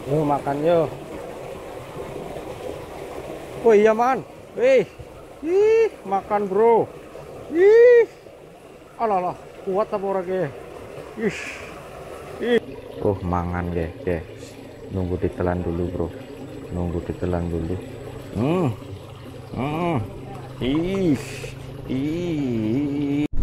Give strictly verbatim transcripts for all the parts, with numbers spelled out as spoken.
Yuk makan yuk. Oh iya man. Wih. Ih, makan bro. Ih. Alah lah, kuat apa ora ge? Ih. Ih. Oh, mangan ge, guys. Nunggu ditelan dulu, Bro. Nunggu ditelan dulu. Hmm. Hmm. Ih. Ih.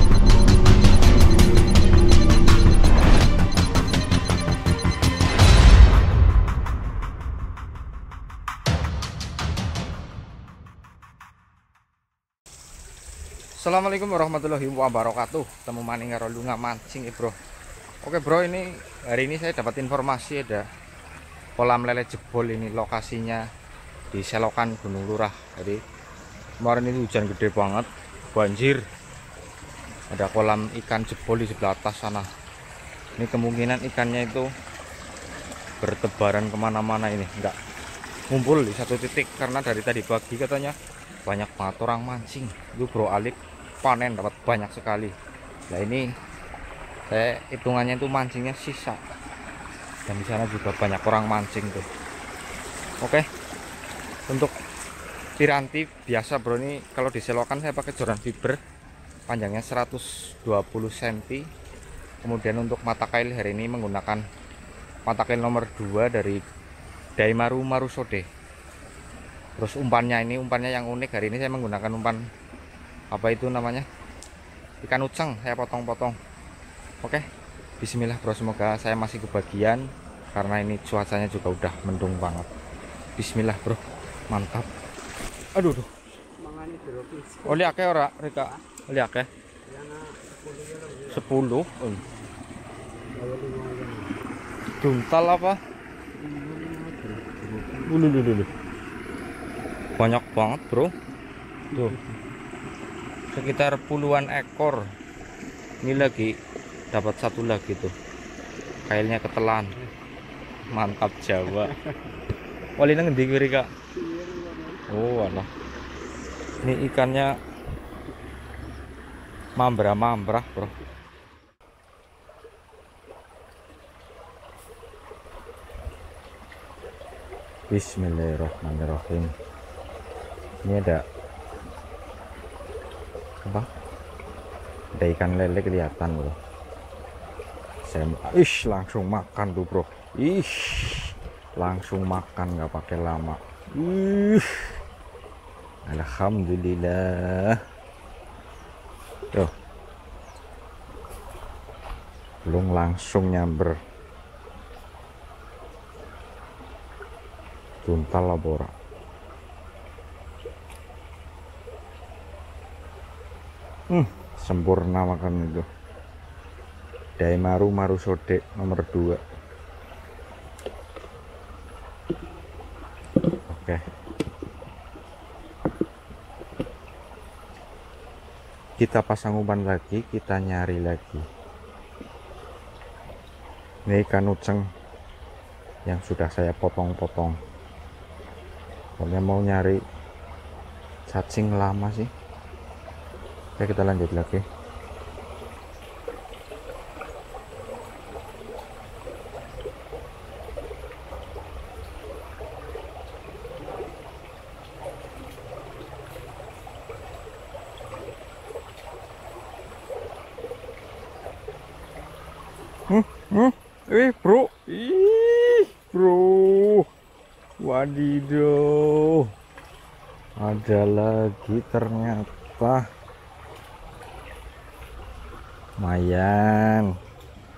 Assalamualaikum warahmatullahi wabarakatuh. Temu maning karo lunga mancing ya bro. Oke bro, ini hari ini saya dapat informasi ada kolam lele jebol. Ini lokasinya di Selokan Gunung Lurah. Jadi kemarin ini hujan gede banget, banjir. Ada kolam ikan jebol di sebelah atas sana. Ini kemungkinan ikannya itu bertebaran kemana-mana, ini enggak ngumpul di satu titik karena dari tadi pagi katanya banyak banget orang mancing. Itu bro Alip panen dapat banyak sekali. Nah ini saya hitungannya itu mancingnya sisa, dan di sana juga banyak orang mancing tuh. Oke, untuk piranti biasa bro, ini kalau di selokan saya pakai joran fiber panjangnya seratus dua puluh sentimeter. Kemudian untuk mata kail hari ini menggunakan mata kail nomor dua dari Daimaru Marusode. Terus umpannya ini umpannya yang unik, hari ini saya menggunakan umpan apa itu namanya, ikan uceng, saya potong-potong. Oke, bismillah bro, semoga saya masih kebagian karena ini cuacanya juga udah mendung banget. Bismillah bro, mantap. Aduh duh. Oli akeh ora Rika? Oli akeh sepuluh. Oh. Duntal apa? Ulu dulu. Banyak banget bro, tuh sekitar puluhan ekor. Ini lagi dapat satu lagi tuh, kailnya ketelan, mantap Jawa. Wali nang ngendi kiri kak? Oh alah, ini ikannya mambrah-mambrah bro. Bismillahirrahmanirrahim. Ini ada apa? Ada ikan lele kelihatan bro. Saya ish langsung makan tuh bro. Ish langsung makan nggak pakai lama. Ish alhamdulillah. Tuh belum langsung nyamber. Tuntal labora. Hmm, sempurna makan itu. Daimaru Marusode nomor dua. Oke. Kita pasang umpan lagi, kita nyari lagi. Ini ikan uceng yang sudah saya potong-potong. Kalau mau nyari cacing lama sih. Oke, kita lanjut lagi. Hmm, hmm, eh bro, ih bro, wadidaw, ada lagi ternyata. Lumayan,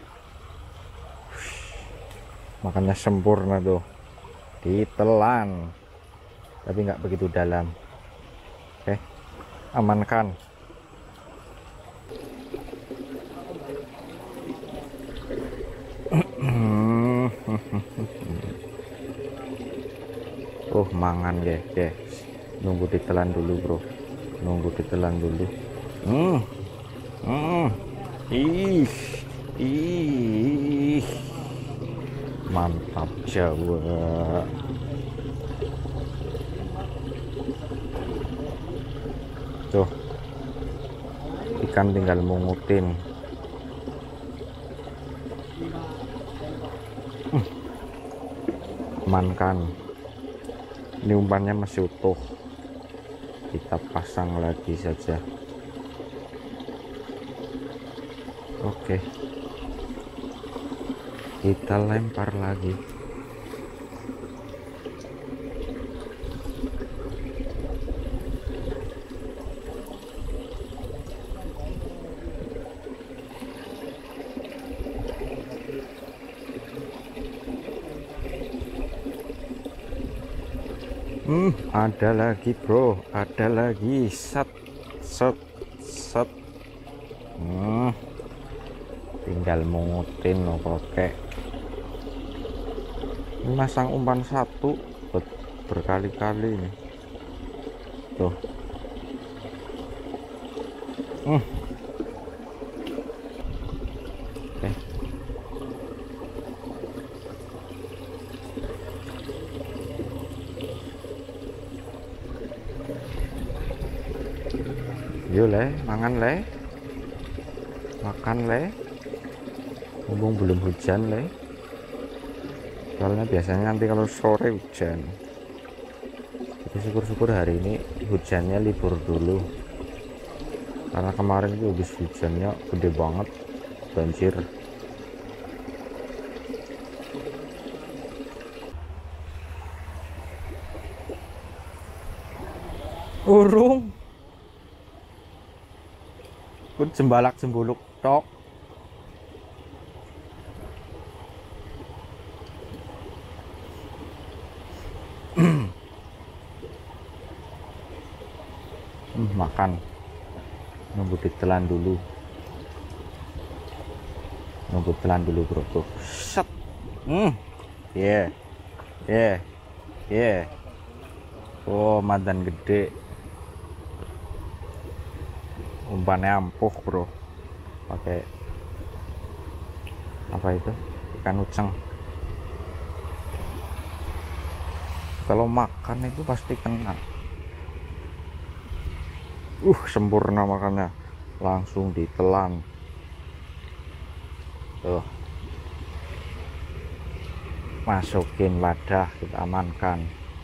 makannya sempurna tuh, ditelan tapi nggak begitu dalam. Oke, amankan. Oh mangan guys, guys. Nunggu ditelan dulu bro, nunggu ditelan dulu. Hmm, hmm. Ih, ih, mantap Jawa. Tuh, ikan tinggal mungutin. Hmm. amankan. Ini umpannya masih utuh, kita pasang lagi saja. Oke, kita lempar lagi. Hmm, ada lagi bro, ada lagi. Set, set, set. Hmm, tinggal mungutin loh pakai. Ini masang umpan satu ber berkali-kali nih. Tuh. Hmm. Oke. Yuk le, mangan le, makan le, mumpung belum hujan le, soalnya biasanya nanti kalau sore hujan. Jadi syukur-syukur hari ini hujannya libur dulu, karena kemarin itu habis hujannya gede banget, banjir. Urung kun jembalak jembuluk tok. hmm, makan, nunggu ditelan dulu, nunggu telan dulu bro. Tuh set. hmm yeah yeah yeah oh mantan gede, umpannya ampuh bro, pakai apa itu, ikan uceng. Kalau makan itu pasti kena. uh sempurna makannya, langsung ditelan. Tuh, masukin wadah, kita amankan,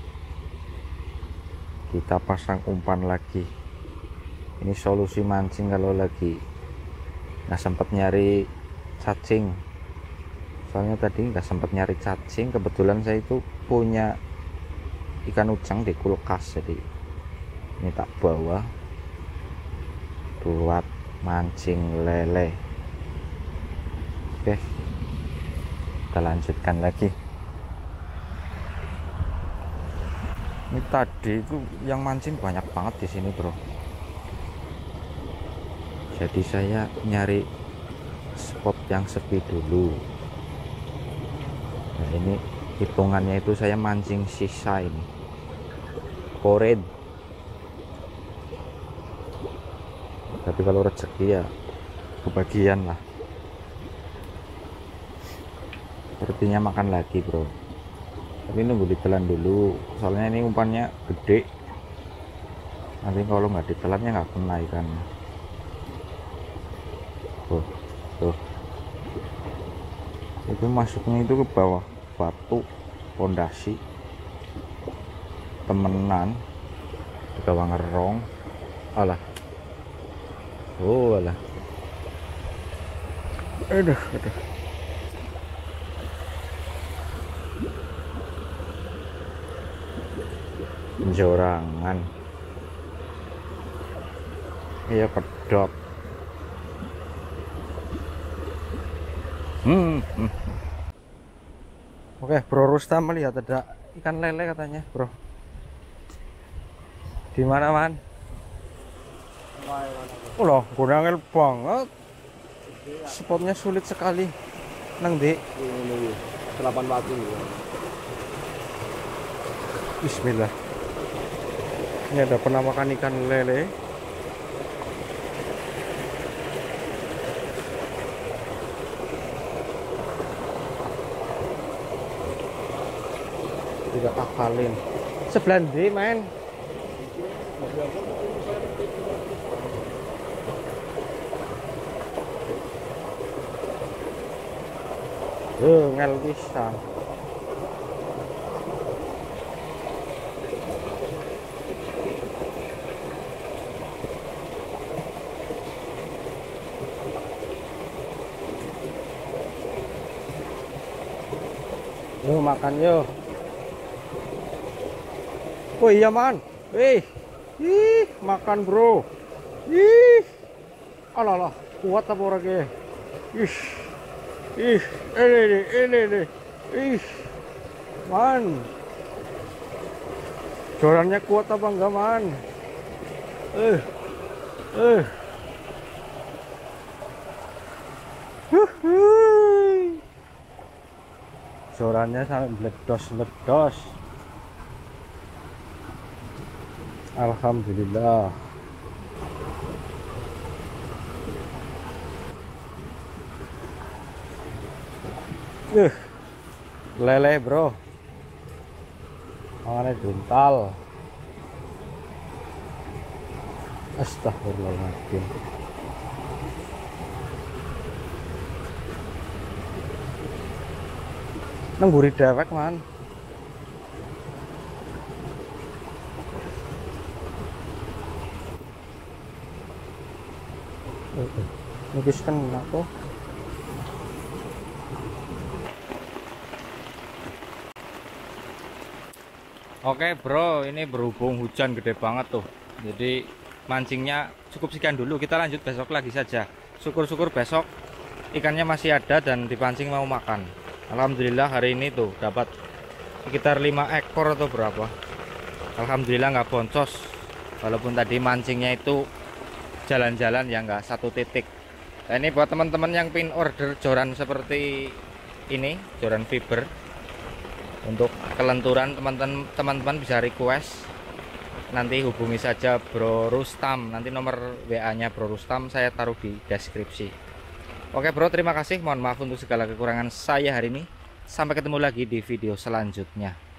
kita pasang umpan lagi. Ini solusi mancing kalau lagi nggak sempat nyari cacing, soalnya tadi nggak sempat nyari cacing. Kebetulan saya itu punya ikan uceng di kulkas, jadi ini tak bawa buat mancing lele. Oke, kita lanjutkan lagi. Ini tadi itu yang mancing banyak banget di sini bro, jadi saya nyari spot yang sepi dulu. Nah ini hitungannya itu saya mancing sisa ini koren, tapi kalau rezeki ya kebagian lah. Sepertinya makan lagi bro, tapi nunggu ditelan dulu, soalnya ini umpannya gede, nanti kalau nggak ditelannya nggak kena ikannya. Tuh, tuh, itu masuknya itu ke bawah batu pondasi, temenan di bawah ngerong. Alah, oh alah, aduh aduh. Jorangan, iya pedot. hmm, hmm. Oke bro Rustam melihat ada ikan lele katanya bro. Di mana man? Oh loh, kurangel banget. Spotnya sulit sekali. Nang di delapan batu. Bismillah. Ini ada penampakan ikan lele. Tidak akalin. Sebelah ndi, men? Eh, ngel pisan. Yuk makan yuk. Oh iya man. Wih. Ih, makan bro. Ih. Alah lah, kuat apa orangnya? Ih. Ih, ini nih, ini nih. Ih. Man. Jorannya kuat apa enggak man? Eh. Eh. Huhuy. Jorannya sampai meledos-meledos. Alhamdulillah. Uh, lele bro, mangannya buntal. Astagfirullahaladzim. Nengguri dewek man. Nukis kena tuh. Oke bro, ini berhubung hujan gede banget tuh, jadi mancingnya cukup sekian dulu. Kita lanjut besok lagi saja. Syukur-syukur besok ikannya masih ada dan dipancing mau makan. Alhamdulillah hari ini tuh dapat sekitar lima ekor atau berapa. Alhamdulillah nggak boncos, walaupun tadi mancingnya itu jalan-jalan ya nggak satu titik. Nah, ini buat teman-teman yang pin order joran seperti ini, joran fiber untuk kelenturan, teman-teman bisa request, nanti hubungi saja Bro Rustam. Nanti nomor W A nya Bro Rustam saya taruh di deskripsi. Oke bro, terima kasih, mohon maaf untuk segala kekurangan saya hari ini. Sampai ketemu lagi di video selanjutnya.